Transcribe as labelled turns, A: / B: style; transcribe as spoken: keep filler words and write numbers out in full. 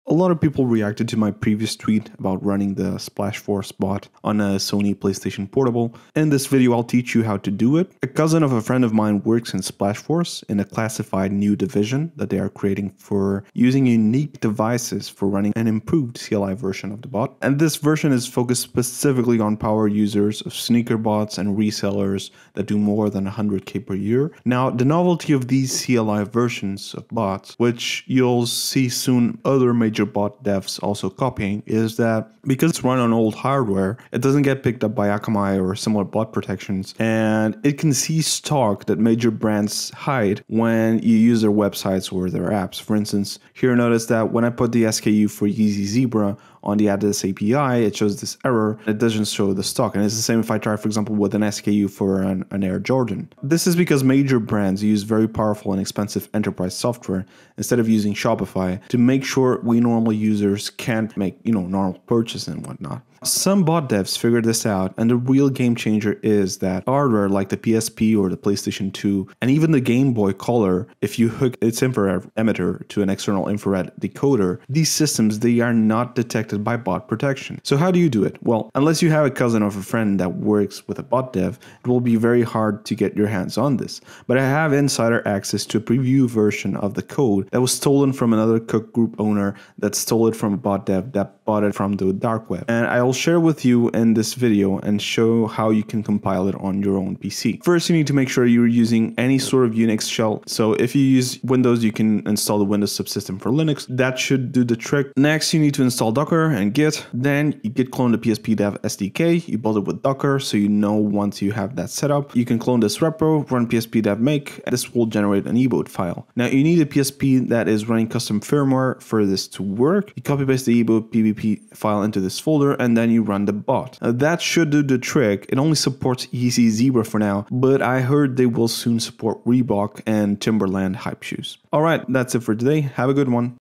A: A lot of people reacted to my previous tweet about running the Splashforce bot on a Sony PlayStation Portable. In this video, I'll teach you how to do it. A cousin of a friend of mine works in Splashforce in a classified new division that they are creating for using unique devices for running an improved C L I version of the bot. And this version is focused specifically on power users of sneaker bots and resellers that do more than one hundred K per year. Now, the novelty of these C L I versions of bots, which you'll see soon other major bot devs also copying, is that because it's run on old hardware, it doesn't get picked up by Akamai or similar bot protections, and it can see stock that major brands hide when you use their websites or their apps. For instance, here notice that when I put the S K U for Yeezy Zebra on the Adidas A P I, it shows this error. It doesn't show the stock. And it's the same if I try, for example, with an S K U for an, an Air Jordan. This is because major brands use very powerful and expensive enterprise software instead of using Shopify to make sure we normal users can't make, you know, normal purchases and whatnot. Some bot devs figured this out, and the real game changer is that hardware like the P S P or the PlayStation two and even the Game Boy Color, if you hook its infrared emitter to an external infrared decoder, these systems, they are not detected by bot protection. So how do you do it? Well, unless you have a cousin of a friend that works with a bot dev, it will be very hard to get your hands on this. But I have insider access to a preview version of the code that was stolen from another Cook Group owner that stole it from a bot dev that bought it from the dark web. And I will share with you in this video and show how you can compile it on your own P C. First, you need to make sure you're using any sort of Unix shell. So if you use Windows, you can install the Windows subsystem for Linux. That should do the trick. Next, you need to install Docker and Git. Then you git clone the P S P dev S D K. You build it with Docker, so you know once you have that set up. You can clone this repo, run P S P dev make. This will generate an eboot file. Now you need a P S P that is running custom firmware for this to work. You copy paste the eboot P V P file into this folder, and then you run the bot. Now, that should do the trick. It only supports Yeezy Zebra for now, but I heard they will soon support Reebok and Timberland hype shoes. Alright, that's it for today. Have a good one.